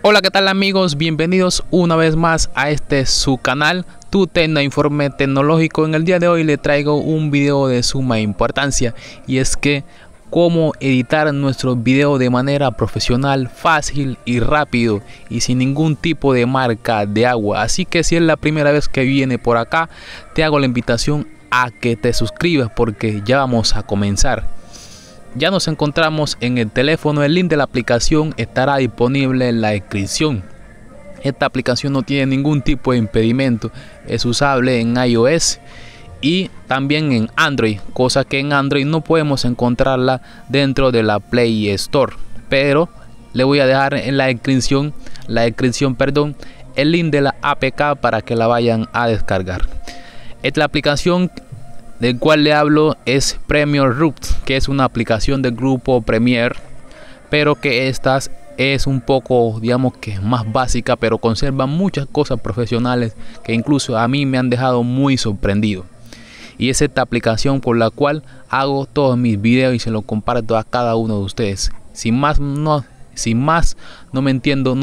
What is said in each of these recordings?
Hola, ¿qué tal amigos? Bienvenidos una vez más a este su canal, Tu Tecno Informe Tecnológico. En el día de hoy le traigo un video de suma importancia, y es que cómo editar nuestros videos de manera profesional, fácil y rápido y sin ningún tipo de marca de agua. Así que si es la primera vez que viene por acá, te hago la invitación a que te suscribas porque ya vamos a comenzar. Ya nos encontramos en el teléfono, el link de la aplicación estará disponible en la descripción. Esta aplicación no tiene ningún tipo de impedimento, es usable en iOS y también en Android, cosa que en Android no podemos encontrarla dentro de la Play Store. Pero le voy a dejar en la descripción, el link de la APK para que la vayan a descargar. Esta aplicación del cual le hablo es Premiere Rush, que es una aplicación del grupo Premiere, pero que esta es un poco, digamos que más básica, pero conserva muchas cosas profesionales que incluso a mí me han dejado muy sorprendido. Y es esta aplicación por la cual hago todos mis videos y se lo comparto a cada uno de ustedes. Sin más no me extiendo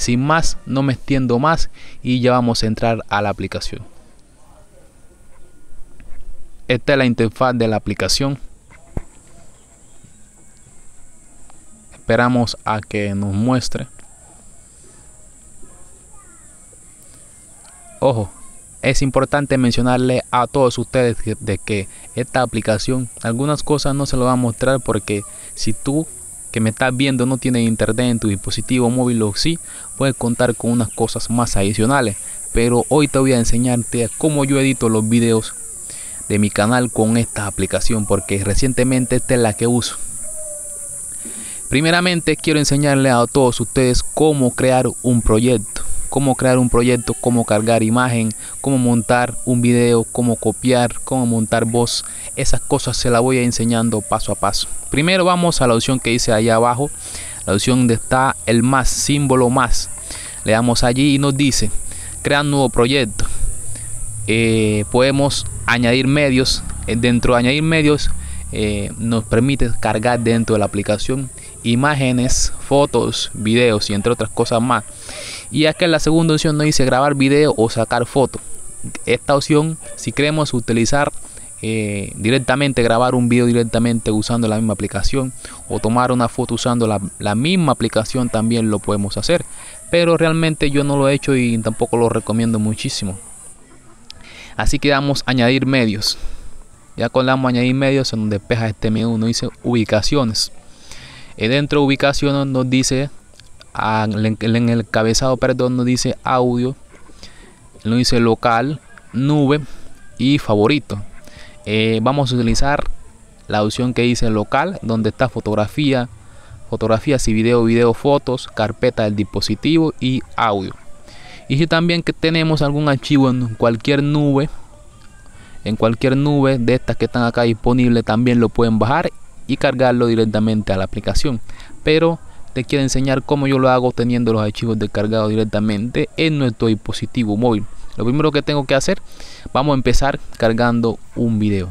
más y ya vamos a entrar a la aplicación. Esta es la interfaz de la aplicación. Esperamos a que nos muestre. Ojo, es importante mencionarle a todos ustedes de que esta aplicación, algunas cosas no se lo va a mostrar porque si tú que me estás viendo no tienes internet en tu dispositivo móvil o sí, puedes contar con unas cosas más adicionales. Pero hoy te voy a enseñarte cómo yo edito los videos de mi canal con esta aplicación, porque recientemente esta es la que uso. Primeramente quiero enseñarle a todos ustedes cómo crear un proyecto, cómo cargar imagen, cómo montar un video, cómo copiar, cómo montar voz. Esas cosas se las voy a enseñando paso a paso. Primero vamos a la opción que dice allá abajo, la opción donde está el más, símbolo más. Le damos allí y nos dice crear nuevo proyecto. Podemos añadir medios. Dentro de añadir medios nos permite cargar dentro de la aplicación imágenes, fotos, videos y entre otras cosas más. Y acá en la segunda opción nos dice grabar video o sacar foto. Esta opción, si queremos utilizar directamente, grabar un video directamente usando la misma aplicación o tomar una foto usando la misma aplicación, también lo podemos hacer, pero realmente yo no lo he hecho y tampoco lo recomiendo muchísimo. Así que damos a añadir medios. Ya con la añadir medios se nos despeja este menú, nos dice ubicaciones. Dentro de ubicaciones nos dice, en el encabezado nos dice audio, nos dice local, nube y favorito. Vamos a utilizar la opción que dice local, donde está fotografías y video, fotos, carpeta del dispositivo y audio. Y si también que tenemos algún archivo en cualquier nube de estas que están acá disponibles, también lo pueden bajar y cargarlo directamente a la aplicación. Pero te quiero enseñar cómo yo lo hago teniendo los archivos descargados directamente en nuestro dispositivo móvil. Lo primero que tengo que hacer, vamos a empezar cargando un video.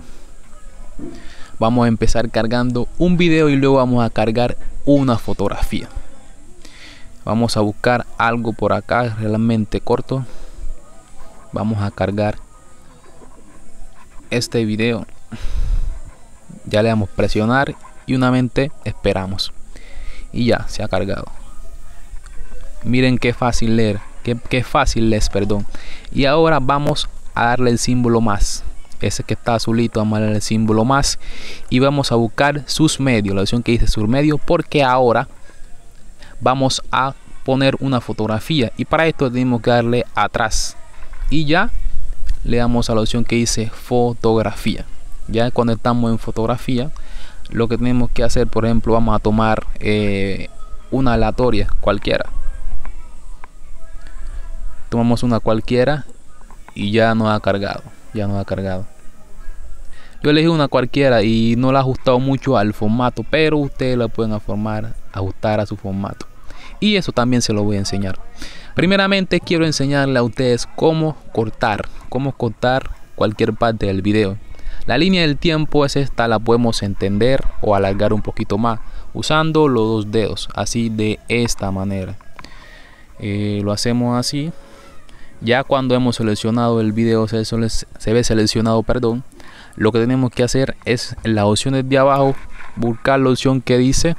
Y luego vamos a cargar una fotografía. Vamos a buscar algo por acá realmente corto. Vamos a cargar este video. Ya le damos presionar y nuevamente esperamos. Y ya se ha cargado. Miren qué fácil leer. Qué fácil es, perdón. Y ahora vamos a darle el símbolo más. Ese que está azulito, vamos a darle el símbolo más. Y vamos a buscar sus medios. La opción que dice sus medios. Porque ahora vamos a poner una fotografía y para esto tenemos que darle atrás y ya le damos a la opción que dice fotografía. Ya cuando estamos en fotografía, lo que tenemos que hacer, por ejemplo, vamos a tomar una aleatoria cualquiera. Tomamos una cualquiera y ya nos ha cargado. Yo elegí una cualquiera y no la he ajustado mucho al formato, pero ustedes la pueden ajustar a su formato. Y eso también se lo voy a enseñar. Primeramente quiero enseñarle a ustedes cómo cortar cualquier parte del video. La línea del tiempo es esta, la podemos entender o alargar un poquito más usando los dos dedos, así de esta manera. Lo hacemos así. Ya cuando hemos seleccionado el video, se ve seleccionado, perdón. Lo que tenemos que hacer es en las opciones de abajo buscar la opción que dice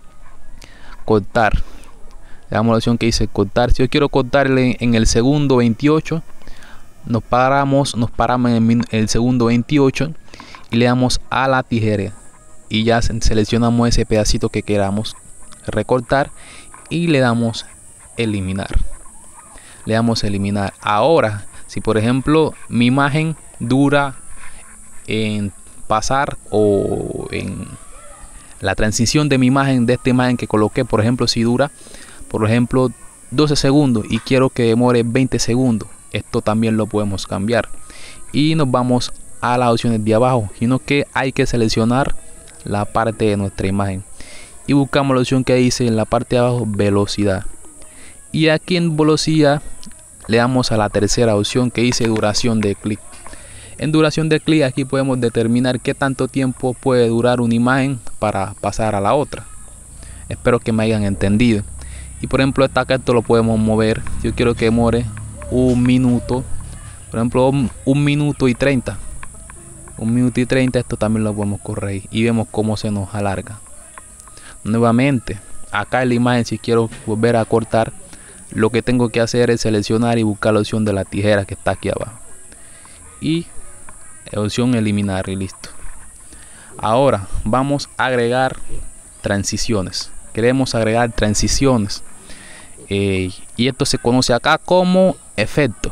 cortar. Le damos la opción que dice cortar. Si yo quiero cortarle en el segundo 28, nos paramos en el segundo 28 y le damos a la tijera y ya seleccionamos ese pedacito que queramos recortar y le damos eliminar. Le damos eliminar. Ahora, si por ejemplo mi imagen dura en pasar o en la transición de mi imagen, de esta imagen que coloqué, por ejemplo, si dura, por ejemplo, 12 segundos y quiero que demore 20 segundos, esto también lo podemos cambiar. Y nos vamos a las opciones de abajo, sino que hay que seleccionar la parte de nuestra imagen y buscamos la opción que dice en la parte de abajo velocidad. Y aquí en velocidad le damos a la tercera opción que dice duración de clic. En duración de clic aquí podemos determinar qué tanto tiempo puede durar una imagen para pasar a la otra. Espero que me hayan entendido. Y por ejemplo esto lo podemos mover. Yo quiero que demore un minuto, por ejemplo 1 minuto y 30. 1 minuto y 30, esto también lo podemos corregir y vemos cómo se nos alarga. Nuevamente, acá en la imagen, si quiero volver a cortar, lo que tengo que hacer es seleccionar y buscar la opción de la tijera que está aquí abajo y opción eliminar y listo. Ahora vamos a agregar transiciones. Queremos agregar transiciones y esto se conoce acá como efecto.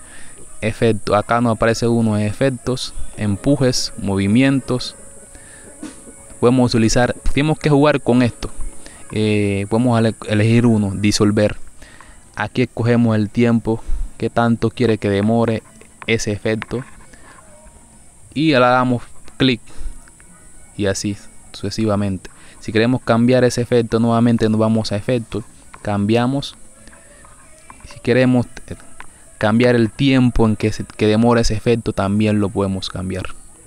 Acá nos aparece uno de efectos, empujes, movimientos. Podemos utilizar, tenemos que jugar con esto. Podemos elegir uno, disolver. Aquí escogemos el tiempo que tanto quiere que demore ese efecto y le damos clic y así sucesivamente. Si queremos cambiar ese efecto, nuevamente nos vamos a efectos, cambiamos. Si queremos cambiar el tiempo en que demora ese efecto, también lo podemos cambiar.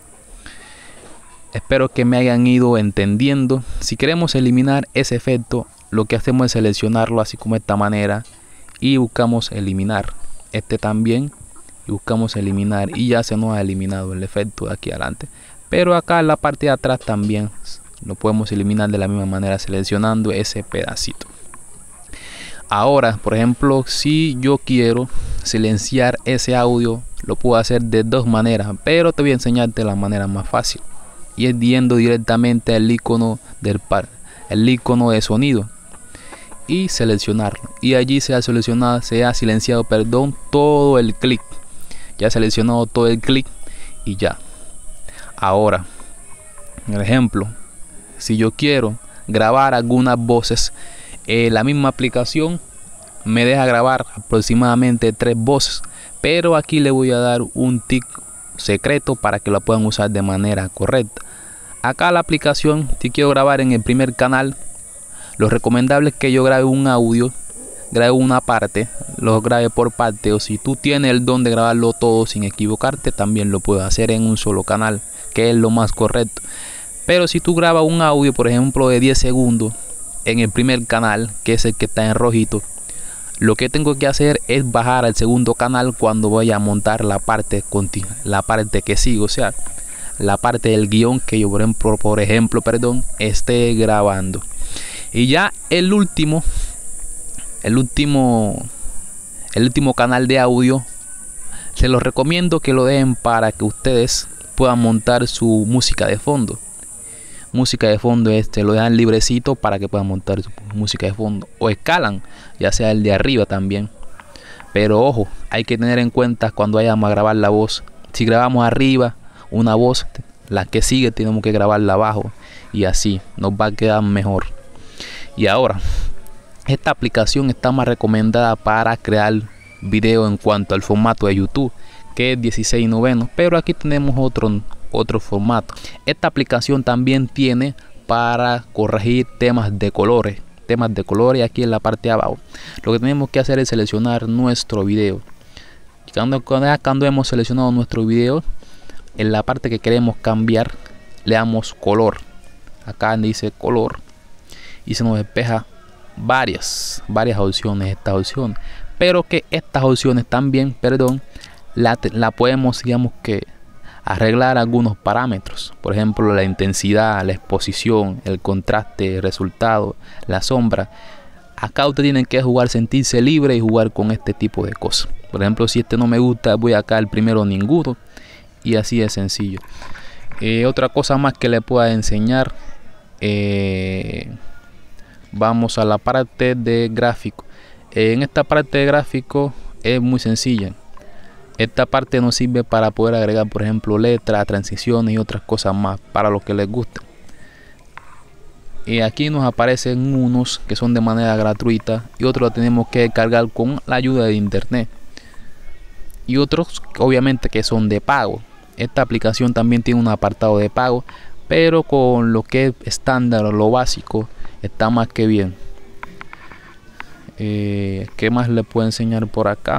Espero que me hayan ido entendiendo. Si queremos eliminar ese efecto, lo que hacemos es seleccionarlo así como de esta manera y buscamos eliminar este también y buscamos eliminar y ya se nos ha eliminado el efecto de aquí adelante. Pero acá en la parte de atrás también lo podemos eliminar de la misma manera seleccionando ese pedacito. Ahora, por ejemplo, si yo quiero silenciar ese audio, lo puedo hacer de dos maneras, pero te voy a enseñarte la manera más fácil y es yendo directamente al icono el icono de sonido y seleccionarlo, y allí se ha silenciado, perdón, todo el clic. Ya he seleccionado todo el clic y ya. Ahora, por ejemplo, si yo quiero grabar algunas voces, la misma aplicación me deja grabar aproximadamente 3 voces, pero aquí le voy a dar un tic secreto para que lo puedan usar de manera correcta. Acá la aplicación, si quiero grabar en el primer canal, lo recomendable es que yo grabe un audio, grabe una parte, lo grabe por parte, o si tú tienes el don de grabarlo todo sin equivocarte, también lo puedes hacer en un solo canal, que es lo más correcto. Pero si tú grabas un audio, por ejemplo, de 10 segundos en el primer canal, que es el que está en rojito, lo que tengo que hacer es bajar al segundo canal cuando voy a montar la parte continua, la parte que sigo, o sea, la parte del guión que yo por ejemplo, esté grabando. Y ya el último canal de audio se los recomiendo que lo dejen para que ustedes puedan montar su música de fondo. Música de fondo lo dejan librecito para que puedan montar su música de fondo, o escalan, ya sea el de arriba también. Pero ojo, hay que tener en cuenta cuando vayamos a grabar la voz. Si grabamos arriba una voz, la que sigue tenemos que grabarla abajo y así nos va a quedar mejor. Y ahora, esta aplicación está más recomendada para crear video en cuanto al formato de YouTube, que es 16:9, pero aquí tenemos otro formato. Esta aplicación también tiene para corregir temas de colores, aquí en la parte de abajo. Lo que tenemos que hacer es seleccionar nuestro video. Cuando hemos seleccionado nuestro video, en la parte que queremos cambiar le damos color. Acá dice color y se nos despeja varias opciones, pero que estas opciones también, la podemos, digamos que, arreglar algunos parámetros, por ejemplo la intensidad, la exposición, el contraste, el resultado, la sombra. Acá usted tiene que jugar, sentirse libre y jugar con este tipo de cosas. Por ejemplo, si este no me gusta, voy acá el primero ninguno, y así de sencillo. Otra cosa más que le pueda enseñar, vamos a la parte de gráfico. En esta parte de gráfico es muy sencilla. Esta parte nos sirve para poder agregar, por ejemplo, letras, transiciones y otras cosas más para los que les guste. Y aquí nos aparecen unos que son de manera gratuita y otros tenemos que cargar con la ayuda de internet, y otros obviamente que son de pago. Esta aplicación también tiene un apartado de pago, pero con lo que es estándar o lo básico está más que bien. ¿Qué más le puedo enseñar por acá?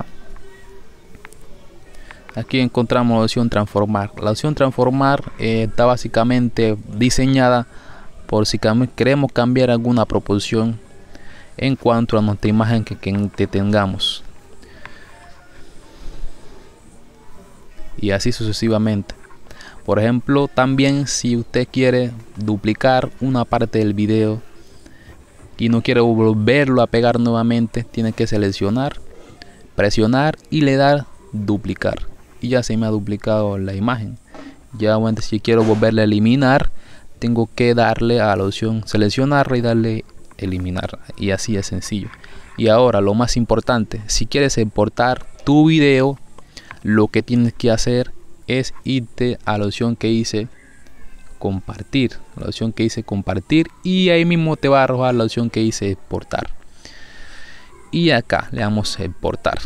Aquí encontramos la opción transformar. La opción transformar está básicamente diseñada por si queremos cambiar alguna proporción en cuanto a nuestra imagen que tengamos, y así sucesivamente. Por ejemplo, también si usted quiere duplicar una parte del video y no quiere volverlo a pegar nuevamente, tiene que seleccionar, presionar y le dar duplicar, y ya se me ha duplicado la imagen. Ya bueno, si quiero volverle a eliminar, tengo que darle a la opción seleccionar y darle eliminar, y así es sencillo. Y ahora lo más importante, si quieres exportar tu video, lo que tienes que hacer es irte a la opción que dice compartir, y ahí mismo te va a arrojar la opción que dice exportar, y acá le damos exportar,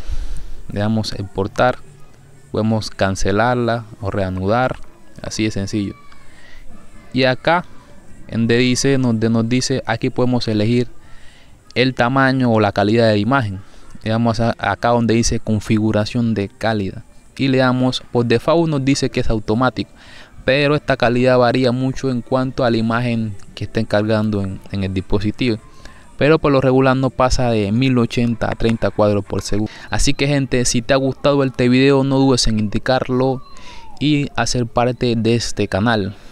podemos cancelarla o reanudar, así de sencillo. Y acá donde nos dice aquí podemos elegir el tamaño o la calidad de imagen. Le damos acá donde dice configuración de calidad y le damos, por default nos dice que es automático, pero esta calidad varía mucho en cuanto a la imagen que estén cargando en el dispositivo, pero por lo regular no pasa de 1080 a 30 cuadros por segundo. Así que gente, si te ha gustado este video, no dudes en indicarlo y hacer parte de este canal.